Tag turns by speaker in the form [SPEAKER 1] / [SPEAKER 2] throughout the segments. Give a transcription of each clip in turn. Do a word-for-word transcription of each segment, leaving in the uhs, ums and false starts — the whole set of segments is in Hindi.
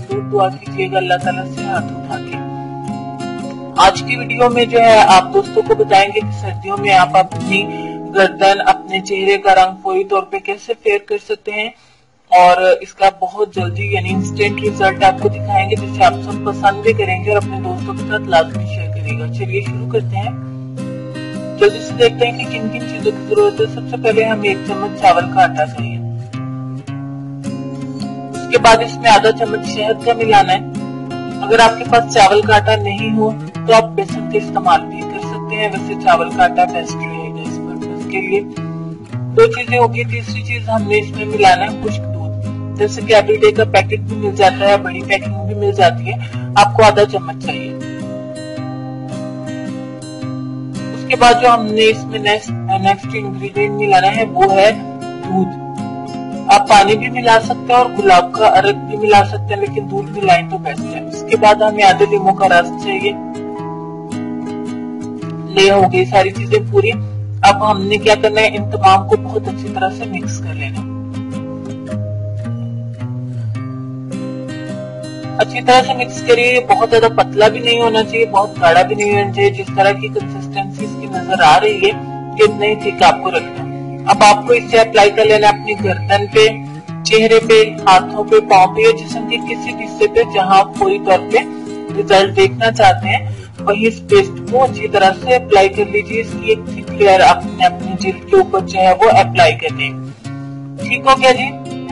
[SPEAKER 1] जरूर दुआ कीजिएगा अल्लाह ताला से हाथ उठा के। आज की वीडियो में जो है आप दोस्तों को बताएंगे कि सर्दियों में आप अपनी गर्दन, अपने चेहरे का रंग फौरी तौर पे कैसे फेयर कर सकते हैं और इसका बहुत जल्दी यानी इंस्टेंट रिजल्ट आपको दिखाएंगे, जिसे आप सब पसंद भी करेंगे और अपने दोस्तों के साथ लाजमी शेयर करिएगा। चलिए शुरू करते हैं। जल्दी से देखते हैं कि किन किन चीजों की जरूरत है। सबसे पहले हमें एक चम्मच चावल का आटा चाहिए। उसके बाद इसमें आधा चम्मच शहद का मिलाना है। अगर आपके पास चावल का आटा नहीं हो तो आप बेसन का इस्तेमाल भी कर सकते हैं, वैसे चावल का आटा बेस्ट रहेगा इस पर्पज के लिए। दो चीजें होगी। तीसरी चीज हमने इसमें मिलाना है खुश्क दूध, जैसे कि एवरीडे का पैकेट भी मिल जाता है, बड़ी पैकिंग भी मिल जाती है, आपको आधा चम्मच चाहिए। उसके बाद जो हमने इसमें नेक्स्ट नेक्स्ट इंग्रेडिएंट मिलाना है वो है दूध। आप पानी भी मिला सकते हैं और गुलाब का अर्क भी मिला सकते हैं, लेकिन दूध मिलाएं तो बेस्ट है। इसके बाद हमें आधे लीमू का रस चाहिए। ले हो गई सारी चीजें पूरी। अब हमने क्या करना है, इन तमाम को बहुत अच्छी तरह से मिक्स कर लेना। अच्छी तरह से मिक्स करिए। बहुत ज्यादा पतला भी नहीं होना चाहिए, बहुत गाढ़ा भी नहीं होना चाहिए। जिस तरह की कंसिस्टेंसी इसकी नजर आ रही है इतना ही ठीक आपको रखना है। अब आपको इसे अप्लाई कर लेना अपनी गर्दन पे, चेहरे पे, हाथों पे, पाँव पे, जिस्म के किसी भी हिस्से पे जहां आप पूरी तौर पे रिजल्ट देखना चाहते हैं वही इस पेस्ट को अच्छी तरह से अप्लाई कर लीजिए। इसकी एक थिक लेयर अपने अपनी जिल्द के ऊपर जो है वो अप्लाई कर लें। ठीक हो गया जी।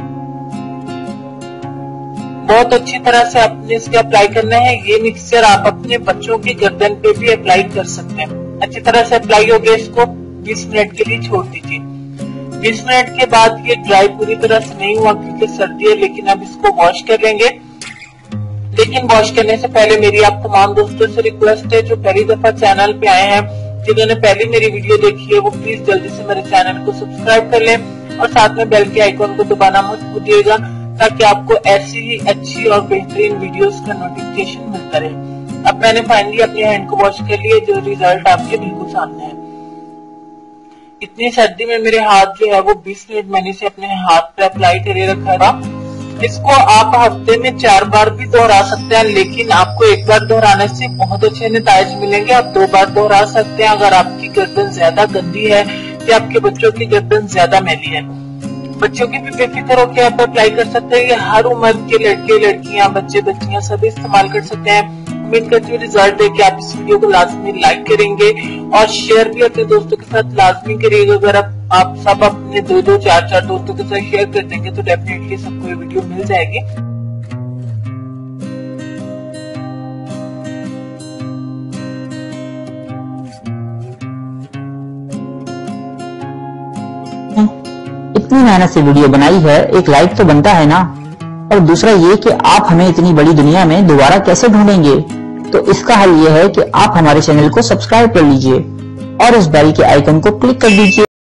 [SPEAKER 1] बहुत अच्छी तरह से आपने इसके अप्लाई करना है। ये मिक्सचर आप अपने बच्चों की गर्दन पे भी अप्लाई कर सकते हैं। अच्छी तरह से अप्लाई हो गया, इसको बीस मिनट के लिए छोड़ दीजिए। बीस मिनट के बाद ये ड्राई पूरी तरह से नहीं हुआ क्योंकि सर्दी है, लेकिन अब इसको वॉश कर लेंगे। लेकिन वॉश करने से पहले मेरी आप तमाम दोस्तों से रिक्वेस्ट है जो पहली दफा चैनल पे आए हैं, जिन्होंने पहली मेरी वीडियो देखी है, वो प्लीज जल्दी से मेरे चैनल को सब्सक्राइब कर लें और साथ में बेल के आइकॉन को दबाना मत भूलिएगा, ताकि आपको ऐसी ही अच्छी और बेहतरीन वीडियोस का नोटिफिकेशन मिलता रहे। अब मैंने फाइनली अपने हैंड को वॉश कर लिया, जो रिजल्ट आपके बिल्कुल सामने है। इतनी सर्दी में मेरे हाथ जो है वो बीस मिनट मैंने इसे अपने हाथ पे अप्लाई करे रखा था। इसको आप हफ्ते में चार बार भी दोहरा सकते हैं, लेकिन आपको एक बार दोहराने से बहुत अच्छे नतीजे मिलेंगे। आप दो बार दोहरा सकते हैं अगर आपकी गर्दन ज्यादा गंदी है या आपके बच्चों की गर्दन ज्यादा मैली है। बच्चों की भी बेफिक्र होकर आप अप्लाई कर सकते हैं। ये हर उम्र के लड़के, लड़कियां, बच्चे, बच्चियां सभी इस्तेमाल कर सकते हैं। उम्मीद करती हूँ रिजल्ट देख के आप इस वीडियो को लाजमी लाइक करेंगे और शेयर भी अपने दोस्तों के साथ लाजमी करिएगा। अगर आप, आप सब अपने दो दो चार चार दोस्तों के साथ शेयर कर देंगे तो डेफिनेटली सबको ये वीडियो मिल जाएगी।
[SPEAKER 2] इतनी मेहनत से वीडियो बनाई है, एक लाइक तो बनता है ना। और दूसरा ये कि आप हमें इतनी बड़ी दुनिया में दोबारा कैसे ढूंढेंगे, तो इसका हल ये है कि आप हमारे चैनल को सब्सक्राइब कर लीजिए और इस बेल के आइकन को क्लिक कर दीजिए।